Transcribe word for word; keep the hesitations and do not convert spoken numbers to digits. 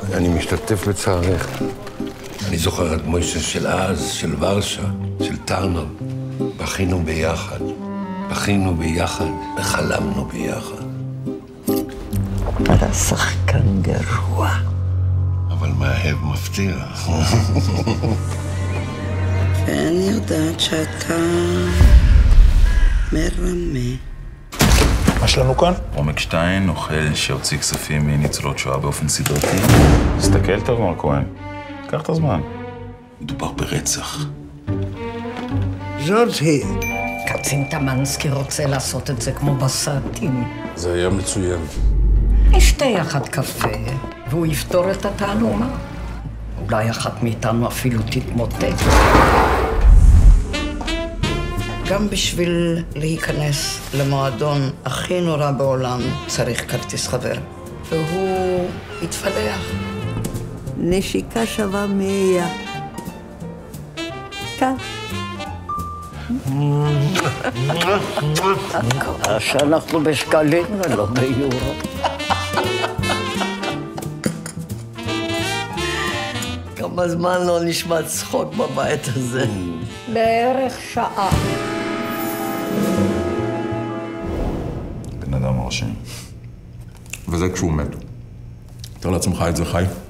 אני משתתף בצערך. אני זוכר את מוישה של אז, של ורשה, של טרנר. בכינו ביחד, בכינו ביחד וחלמנו ביחד. אתה שחקן גרוע. אבל מאהב מפתיע. ואני יודעת שאתה מרמה. מה שלנו כאן? עומק שטיין, נוכל שהוציא כספים מניצולות שואה באופן סדרתי. תסתכל טוב, מר כהן. קח את הזמן. מדובר ברצח. זאת היא. קצין טמנסקי רוצה לעשות את זה כמו בסרטים. זה היה מצוין. נשתה יחד קפה, והוא יפתור את התעלומה. אולי אחת מאיתנו אפילו תתמוטט. גם בשביל להיכנס למועדון הכי נורא בעולם צריך כרטיס חבר. והוא התפלח. נשיקה שווה מאה. כאן. שאנחנו בשקלים ולא ביורו. כמה זמן לא נשמע צחוק בבית הזה? בערך שעה. בן אדם מרשים. וזה כשהוא מת. תאר לעצמך את זה חי.